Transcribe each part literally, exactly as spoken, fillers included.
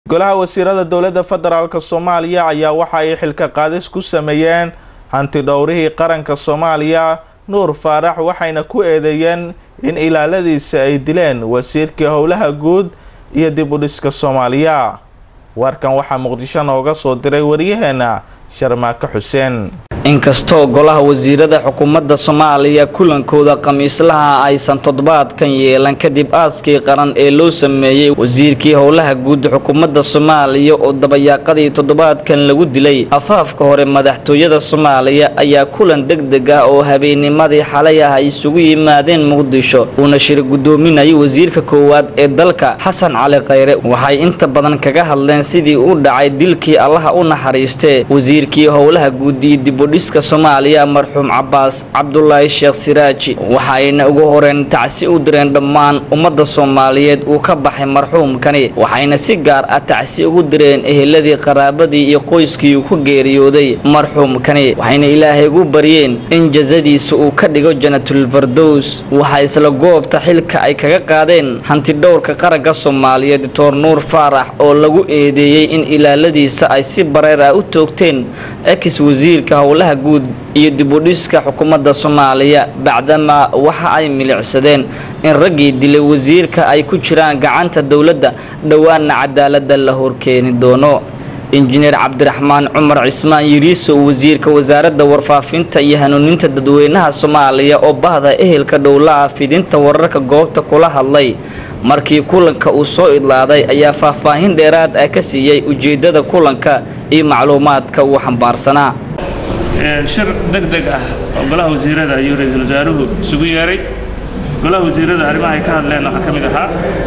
golaha wasiirada dowladda federaalka Soomaaliya ayaa waxa ay xilka qaadis ku sameeyeen hanti dhowrihii qaranka Soomaaliya Nuur Faarax waxayna ku eedeeyeen in ilaaladiisa ay dileen wasiirkii howlaha guud iyo dib u dhiska Soomaaliya. warkan waxaa Muqdisho nooga soo diray wariyaheena Sharmaaka Xuseen. inkastoo golaha wasiirada xukuumadda Soomaaliya kulankooda khamiislaha aysan toddobaadkan yeelan kadib aaskii qaran ee loo sameeyay wasiirkii howlaha guud xukuumadda Soomaaliya oo dabayaaqadii toddobaadkan lagu dilay afaafka hore madaxtooyada Soomaaliya ayaa kulan degdeg ah oo habeennimadii xalay ah isugu yimaadeen Muqdisho una shir gudoominayay wasiirka koowaad ee dalka Xasan Cali Khayre waxay inta badan kaga hadleen sidii uu dhacay dilkii Allah u naxariistay wasiirkii howlaha guud iyo dib iska Soomaaliya marxuum Cabbaas Cabdullaahi Sheekh Siraaji waxayna ugu horeen tacsi u direen dhammaan ummadda Soomaaliyeed uu ka baxay marxuumkani waxayna si gaar ah tacsi ugu direen eheladii qaraabadii iyo qoyskii uu ku geeriyooday marxuumkani waxayna Ilaahay ugu bariyeen in jazadiisa uu ka dhigo jannatul firdaws waxa isla goobta xilka ay kaga qaadeen hanti dhowrka qaranka Soomaaliyeed Doctor Nuur Faarax oo lagu eedeeyay in ilaaladiisa ay si bareer ah u toogteen ex wasiirka howlaha guud iyo dib u dhiska xukuumadda Soomaaliya bacdama waxa ay milicsadeen in ragii dilay wasiirka ay ku jiraan gacanta dawladda dhawaana cadaaladda la horkeeni doono. injineer Cabdiraxmaan Cumar Cismaan Yiriiso wasiirka wasaaradda warfaafinta iyo hanuuninta dadweynaha Soomaaliya oo bahda ehelka dowladda fidinta wararka goobta kula hadlay markii kulanka uu soo idlaaday ayaa faahfaahin dheeraad ah ka siiyay ujeedada kulanka iyo macluumaadka uu xambaarsanaa. shir degdeg ah oo golaha wasiirada iyo ra'iisul wasaaruhu isugu yeeray golaha wasiirada arrimaha ay ka hadleen waxa kamid ahaa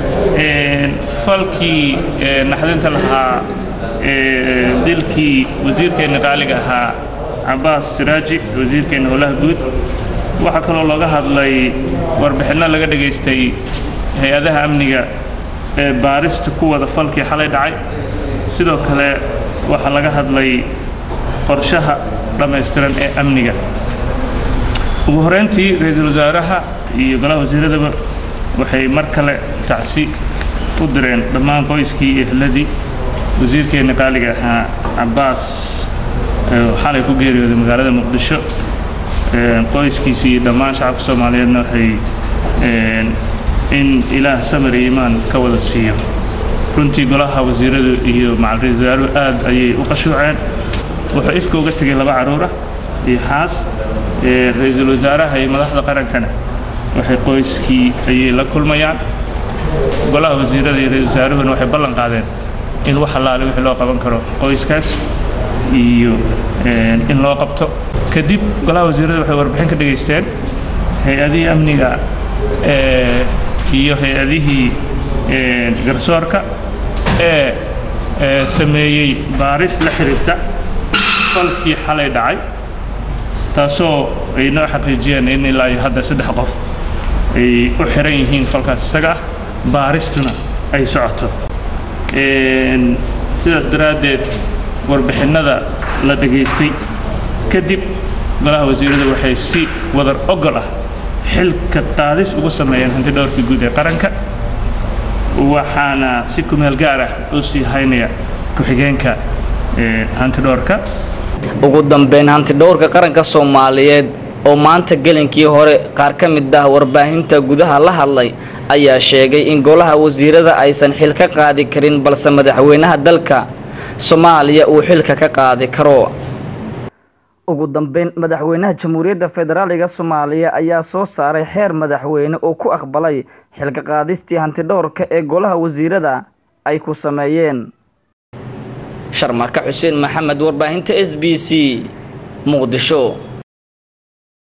ee falkii naxdinta lahaa ee dilkii wasiirkeena qaaliga ahaa Cabbaas Siraaji wasiirkeena howlaha guud waxa kaloo looga hadlay warbixino laga dhageystay hay'adaha amniga ee baarista ku wada falkii xalay dhacay sidoo kale waxa laga hadlay qorshaha dhameystiran ee amniga. ugu horeyntii ra'iisul wasaaraha iyo golaha wasiirada waxay mar kale tacsi u direen dhammaan qoyskii ehladii wasiirkeena qaaliga ahaa Cabbaas xalay ku geeriyooday magaalada Muqdisho qoyskiisa iyo dhammaan shacabka Soomaaliyeedna waxay in Ilaah samir iyo iimaan ka wada siiyo. runtii golaha wasiirada iyo macalin wasaaruhu aad ayay u qashuuceen wuxuu ifka uga tagay laba caruur ah iyo xaas ee ra'iisul wasaaraha iyo madaxda qarankana waxay qoyskii ay la kulmayaan golaha wasiirada iyo ra'iisul wasaaruhu waxay ballan qaadeen in wax allaale wixii loo qaban karo qoyskaas iyo in loo qabto. kadib golaha wasiirada waxay warbixin ka dhageysteen hay'adihii amniga ee iyo hay'adihii garsoorka ee sameeyay baaris la xiriirta falkii xalay dhacay taasoo ay noo xaqiijiyeen in ilaa hadda saddex qof ay u xiran yihiin falkaas isaga baaristuna ay socoto. sidaas daraaddeed warbixinada la dhageystay kadib golaha wasiirada waxay si wadar ogol ah xilka qaadis ugu sameeyeen hanti dhowrkii guud ee qaranka waxaana si ku meel gaar ah u sii haynaya ku-xigeenka hanti dhowrka. ugu dambeyn hanti dhowrka qaranka Soomaaliyeed oo maanta gelinkii hore qaar ka mid ah warbaahinta gudaha la hadlay ayaa sheegay in golaha wasiirada aysan xil ka qaadi karin balse madaxweynaha dalka Soomaaliya uu xilka ka qaadi karo. ugu dambeyn madaxweynaha Jamhuuriyadda Federaalka Soomaaliya ayaa soo saaray xeer madaxweyne oo ku aqbalay xilka qaadistii hanti dhowrka ee golaha wasiirada ay ku sameeyeen. Sharmaaka Xuseen Maxamed warbaahinta S B C Muqdisho.